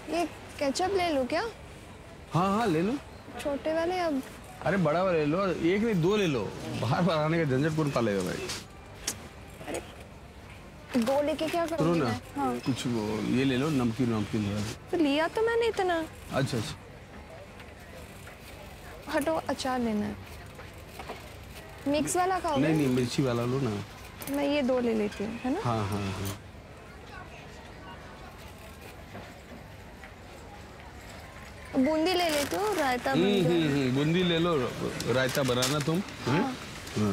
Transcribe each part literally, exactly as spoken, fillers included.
ये केचप ले लूं क्या? हाँ हाँ ले लो। छोटे वाले अब? अरे बड़ा वाला ले लो, एक नहीं दो ले लो, बाहर बाहर आने का झंझट कौन पालेगा भाई। अरे दो लेके क्या सुनो करोगे? ना, हाँ। कुछ वो ये ले लो, नमकीन नमकीन थोड़ा। तो लिया तो मैंने इतना। अच्छा अच्छा हटो, अचार लेना है। मिक्स वाला खाओगे? नहीं नहीं मिर्ची वाला लो ना। मैं ये दो ले लेती हूँ, है ना? हाँ हाँ हाँ। बूंदी ले लेती हूँ, रायता बन हम्म जाएगा। हम्म बूंदी ले लो, रायता बनाना तुम। हाँ हाँ।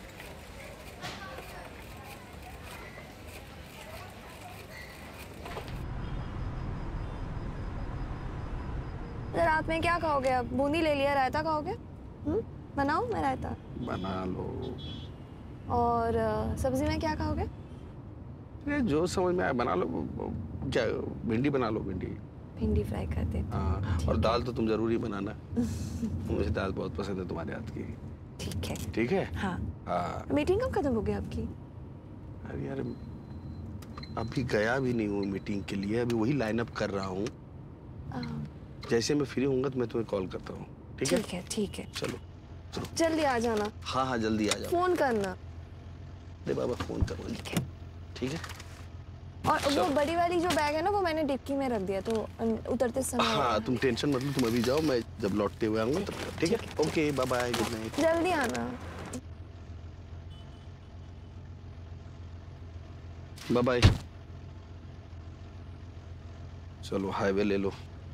रात में क्या खाओगे अब? बूंदी ले लिया, रायता खाओगे? हम्म, बनाऊं मैं रायता? बना लो। और uh, सब्जी में क्या खाओगे? ये जो समझ में आए बना लो। क्या भिंडी बना लो, भिंडी। भिंडी फ्राई कर देती हूँ। हाँ, और दाल तो तुम जरूरी बनाना। मुझे दाल बहुत पसंद है तुम्हारे हाथ की। ठीक है। ठीक है। हाँ। हाँ। मीटिंग कब खत्म हो गई आपकी? अरे यार अभी गया भी नहीं हूँ मीटिंग के लिए, अभी वही लाइन अप कर रहा हूँ। जैसे मैं फ्री होऊंगा तो मैं तुम्हें कॉल करता हूँ। ठीक है? ठीक है, ठीक है। चलो चलो जल्दी आ जाना। हाँ हाँ जल्दी आ जाओ। फोन करना। दे बाबा फोन करो। ठीक है। ठीक है। और वो बड़ी वाली जो बैग है ना, वो मैंने डिक्की में रख दिया, तो उतरते समय। हाँ तुम टेंशन मत लो, तुम अभी जाओ, मैं जब लौटते हुए आऊंगा तब। ठीक है। Okay bye bye, good night. जल्दी आना। Bye bye. चलो हाईवे ले लो।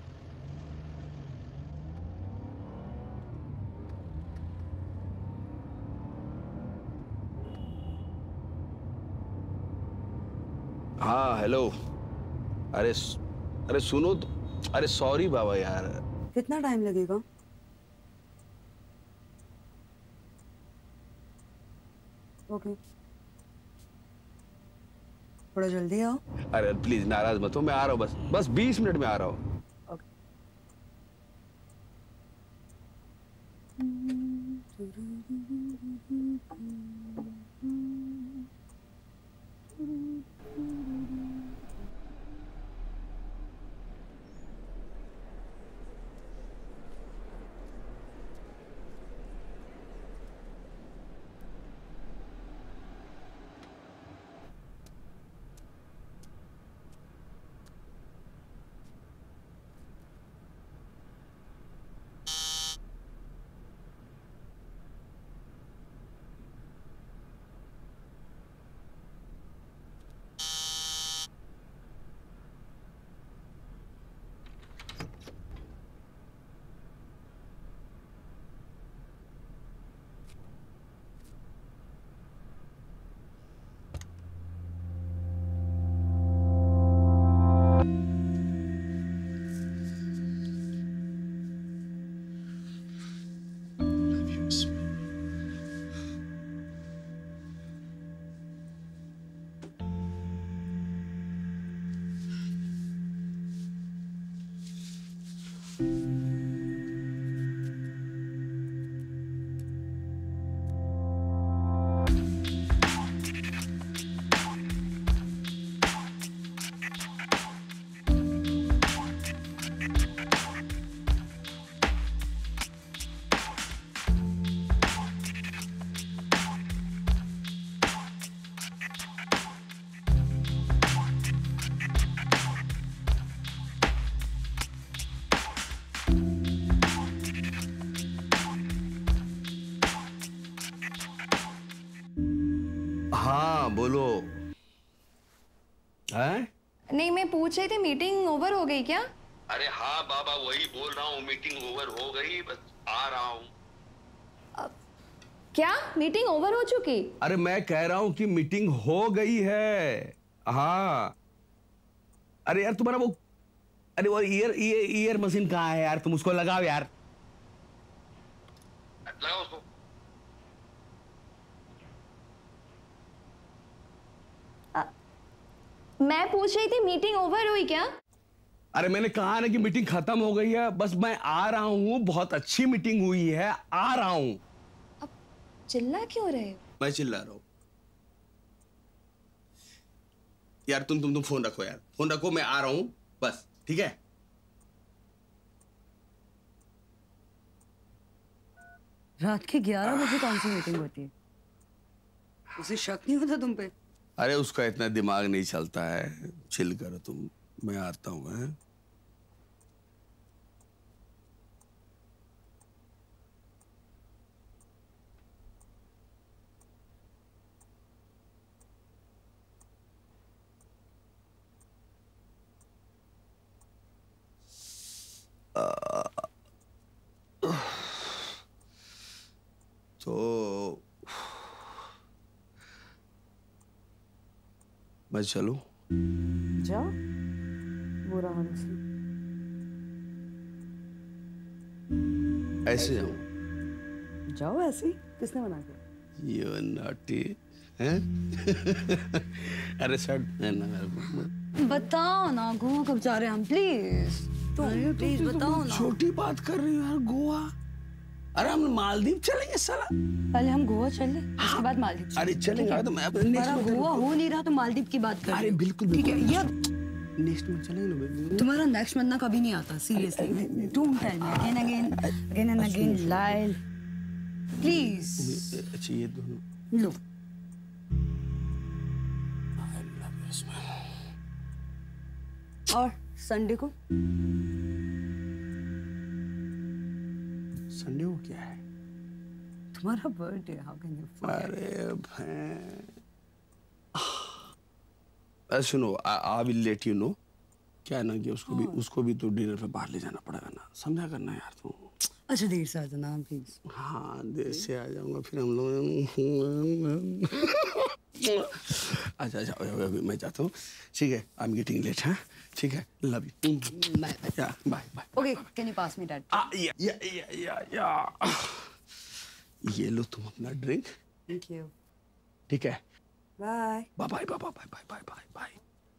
हाँ हेलो। अरे अरे सुनो तो, अरे सॉरी बाबा यार। कितना टाइम लगेगा? ओके, थोड़ा जल्दी आओ। अरे प्लीज नाराज मत हो, मैं आ रहा हूँ, बस बस बीस मिनट में आ रहा हूँ। हाँ बोलो। हैं? नहीं, मैं पूछ रही थी मीटिंग ओवर हो गई क्या? अरे हाँ बाबा वही बोल रहा हूँ, मीटिंग ओवर हो गई, बस आ रहा हूँ। क्या मीटिंग ओवर हो चुकी? अरे मैं कह रहा हूँ कि मीटिंग हो गई है। हाँ अरे यार तुम्हारा वो, अरे वो ईयर ईयर ईयर मशीन कहाँ है यार, तुम उसको लगाओ यार। लगाओ उसको। आ, मैं पूछ रही थी मीटिंग ओवर हुई क्या? अरे मैंने कहा ना कि मीटिंग खत्म हो गई है, बस मैं आ रहा हूँ, बहुत अच्छी मीटिंग हुई है, आ रहा हूँ। अब चिल्ला क्यों रहे हो? मैं चिल्ला रहा हूँ यार, तुम तुम तुम फोन रखो यार, फोन रखो, मैं आ रहा हूँ बस। ठीक है रात के ग्यारह बजे कौन सी मीटिंग होती है? उसे शक नहीं होता तुम पे? अरे उसका इतना दिमाग नहीं चलता है, चिल करो तुम, मैं आता हूँ। हैं? तो मैं चलूं? जाओ, बुरा हाल से। ऐसे जाऊं? जाओ ऐसे ही, किसने मना किया? यू नॉटी हैं? अरे शर्ट पहनना। बताओ ना, गोवा कब जा रहे हैं हम? प्लीज तुम प्लीज बताओ ना। छोटी बात कर रही हो यार, गोवा। अरे हम मालदीव चलेंगे साला। पहले हम गोवा चले, उसके बाद मालदीव चलेंगे। अरे चलेंगे तो मैं अपने नेक्स्ट हमारा गोवा हो नहीं रहा तो मालदीव की बात कर रहे अरे हो। बिल्कुल ठीक है यार, नेक्स्ट मंथ चलेंगे ना बेबी। तुम्हारा नेक्स्ट मंथ ना कभी नहीं आता, seriously. Don't tell me again again again and again लाइल, प्लीज। अच्छा ये दोनों लो, और संडे को? संडे को क्या है? तुम्हारा बर्थडे, हाउ कैन यू? अरे भैं अरे सुनो, I will let you know. क्या है ना कि उसको भी उसको भी तो डिनर पे बाहर ले जाना पड़ेगा ना, समझा करना यार तू। अच्छा देर से आ जाना प्लीज। हाँ देर से आ जाऊंगा, फिर हम लोग। अच्छा अच्छा अभी मैं जाता हूँ, ठीक है? I am getting late. हाँ ठीक है, love you, bye bye bye. Okay, can you pass me that? Yeah yeah yeah yeah या ये लो तुम अपना ड्रिंक। थैंक यू, ठीक है, bye bye bye bye bye bye bye bye bye.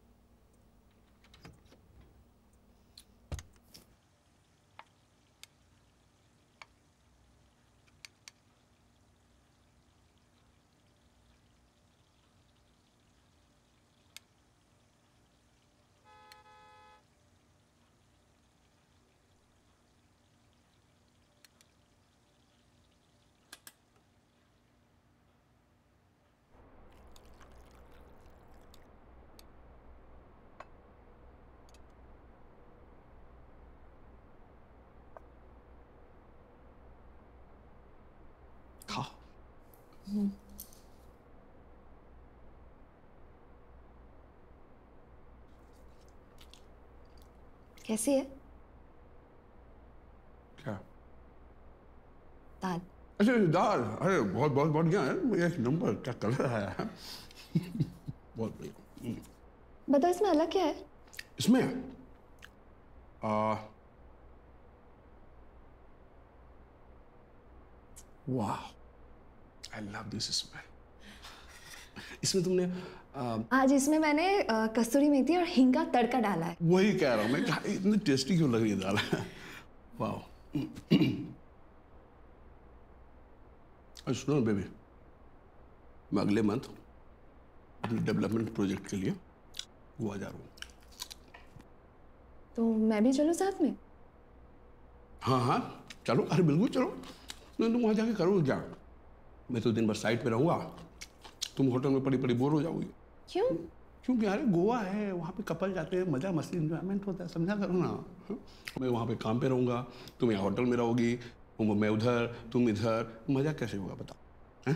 खाओ। कैसी है क्या? दाल? अच्छा दाल, अरे बहुत बहुत बढ़िया है, एक नंबर। क्या कलर है? बहुत बढ़िया। बताओ इसमें अलग क्या है? इसमें आ, वाह, आई लव दिस स्मेल। इसमें तुमने आ, आज इसमें मैंने अ, कस्तूरी मेथी और हींग का तड़का डाला है। वही कह रहा हूँ मैं, कि इतनी टेस्टी क्यों लग रही है दाल? वाह। सुनो बेबी, मैं अगले मंथ अपने डेवलपमेंट प्रोजेक्ट के लिए गोवा जा रहा हूँ। तो मैं भी चलूं साथ में? हाँ हाँ चलो, अरे बिल्कुल चलो। नहीं तुम वहाँ जाके करोगे क्या? मैं तो दिन भर साइड पे रहूँगा, तुम होटल में पड़ी पड़ी बोर हो जाओगी। क्यों? क्योंकि यार गोवा है, वहाँ पे कपल जाते हैं, मजा मस्ती इंजॉयमेंट होता है, समझा करो ना। हाँ? मैं वहाँ पे काम पे रहूँगा, तुम यहाँ होटल में रहोगी, मैं उधर तुम इधर, मजा कैसे होगा बताओ? हैं?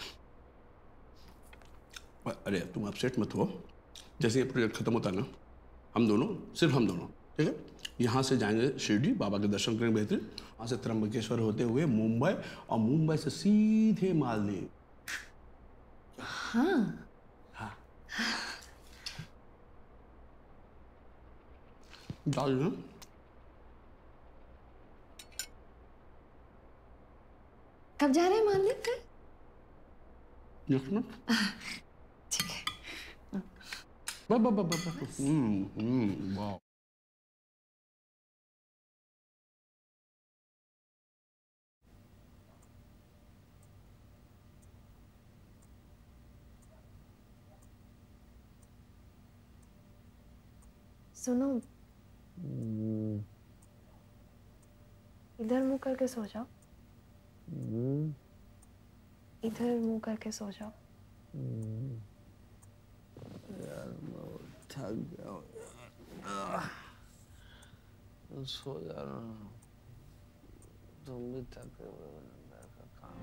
अरे तुम अपसेट मत हो, जैसे ये प्रोजेक्ट खत्म होता है ना, हम दोनों, सिर्फ हम दोनों, ठीक है, यहाँ से जाएंगे शिरडी, बाबा के दर्शन करेंगे बेहतरीन, वहाँ से त्र्यंबकेश्वर होते हुए मुंबई, और मुंबई से सीधे मालदीव। हाँ हाँ डाल ना। कब जा रहे हैं मालदीव फिर? Next month. ठीक है। बा बा बा बा बा। हम्म हम्म वाह। सुनो, इधर मुंह करके सो जाओ। इधर मुंह करके सो जाओ। यार मैं थक गया हूँ, सो जा रहा हूँ। तुम भी थके हुए हो, घर का काम।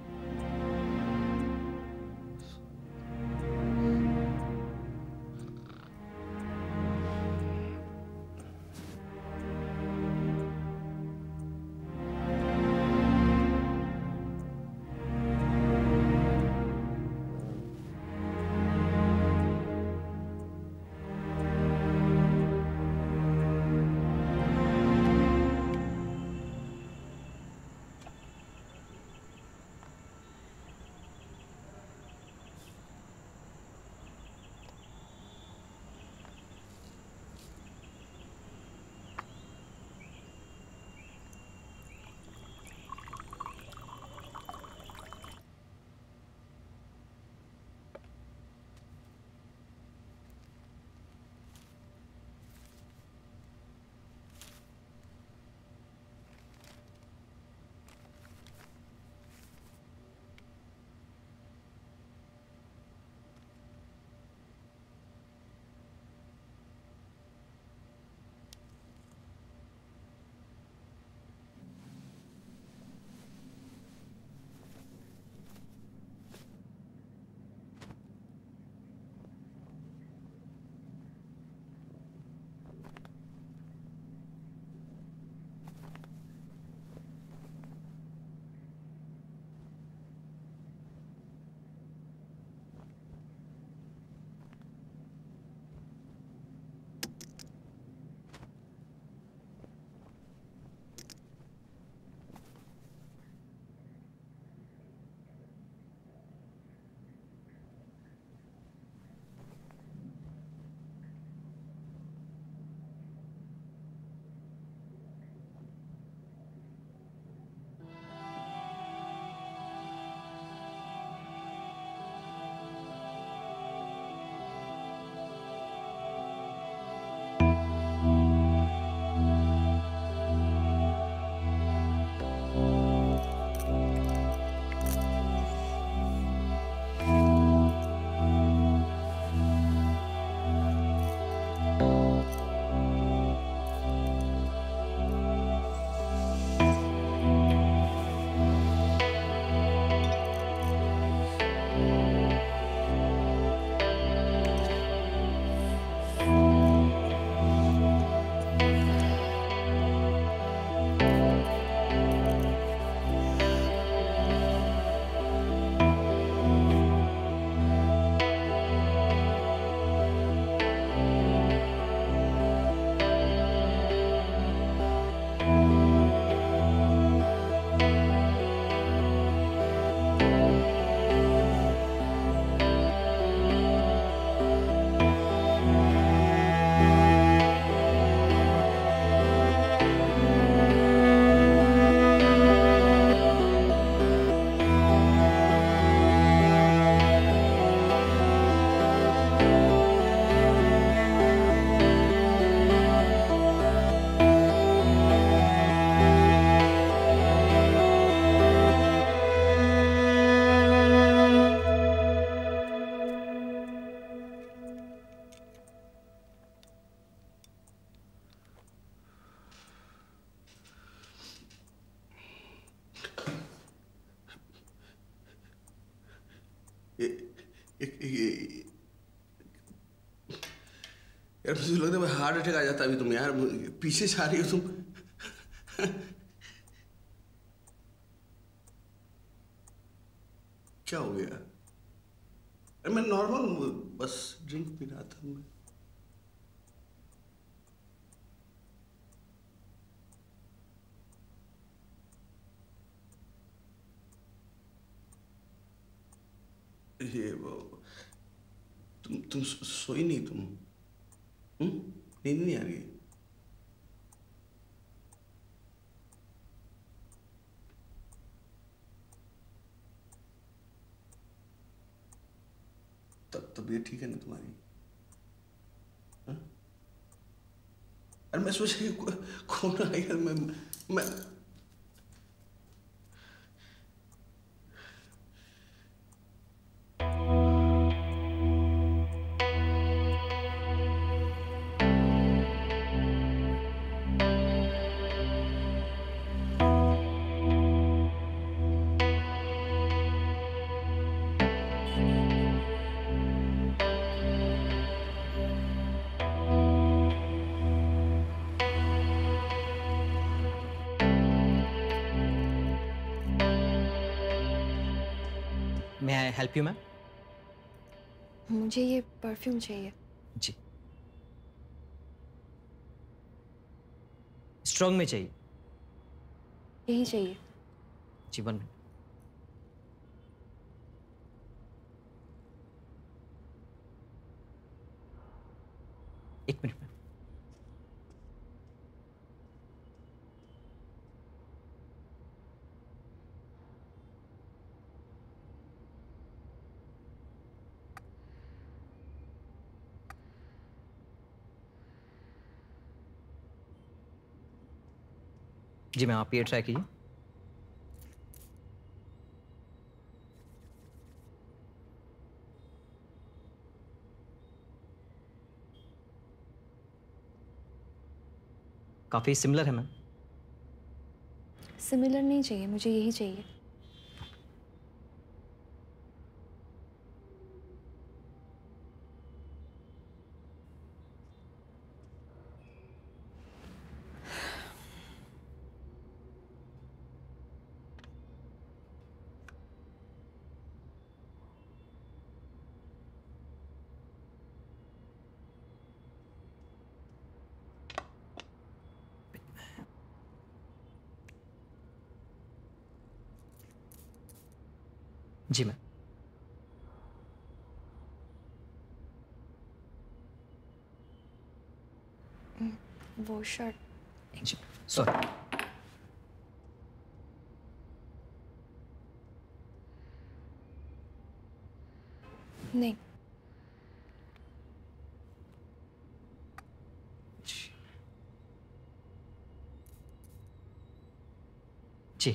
यार मुझे लगता है हार्ट अटैक आ जाता अभी तुम यार, पीछे से आ रही हो तुम। क्या हो गया? अरे मैं नॉर्मल बस ड्रिंक पी रहा था मैं। ये वो तुम तुम सोई नहीं तुम? हम्म नींद नहीं आ रही? तब तबीयत ठीक है ना तुम्हारी? हाँ? अरे मैं सोच रही कौन आ गया। मैं मैं may I help you ma'am? मुझे ये परफ्यूम चाहिए। जी। स्ट्रॉन्ग में चाहिए? यही चाहिए। जी, वन मिनट। एक मिनट में। जी मैम, आप ये ट्राई कीजिए। काफी सिमिलर है मैम। सिमिलर नहीं चाहिए, मुझे यही चाहिए। जी मैम। वो शर्ट। जी सॉरी। नहीं। जी।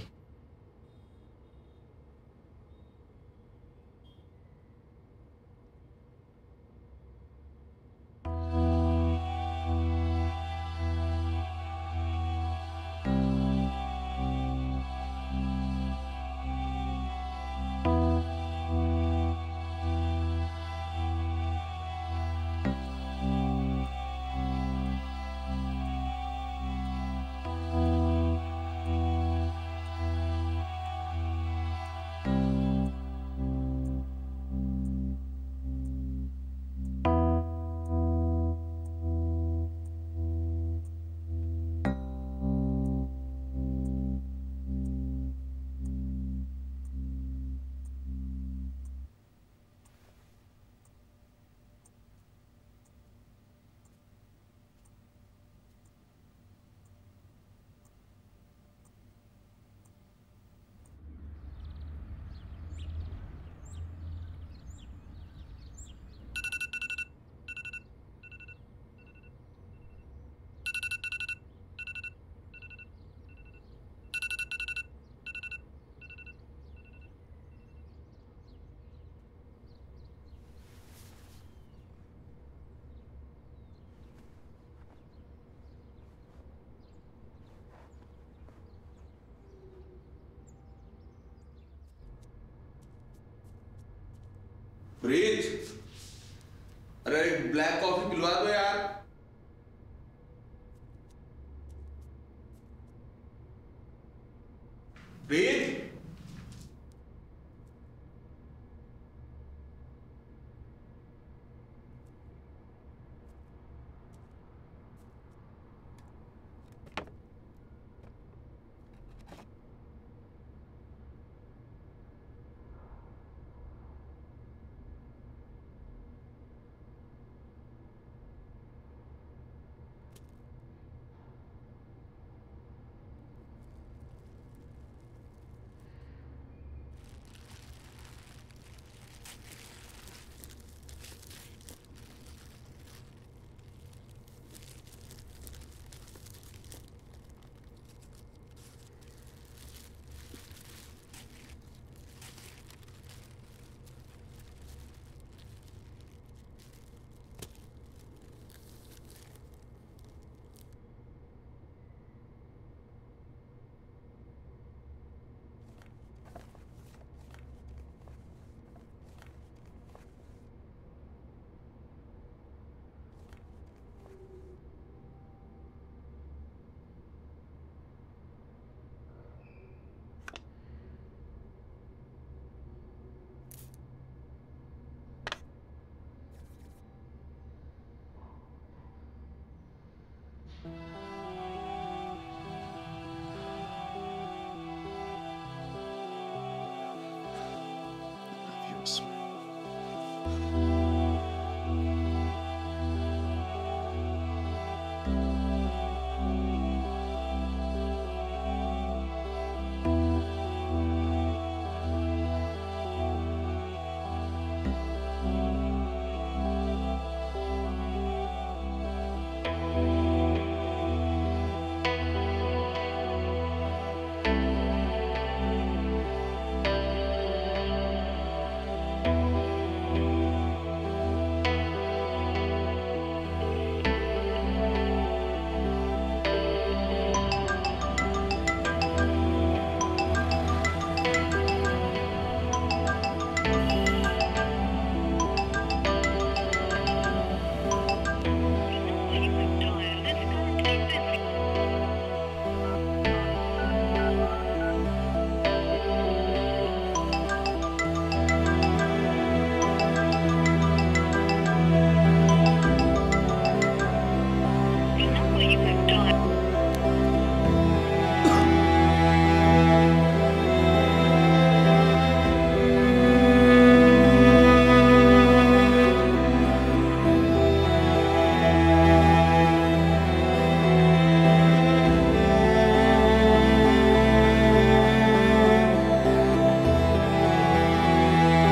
प्रीत, अरे ब्लैक कॉफी पिलवा दो यार। प्रीत।